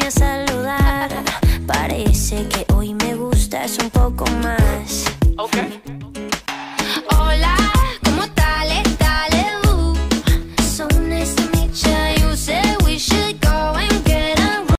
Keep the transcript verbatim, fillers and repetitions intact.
a saludar. Parece que hoy me gustas un poco más. Okay.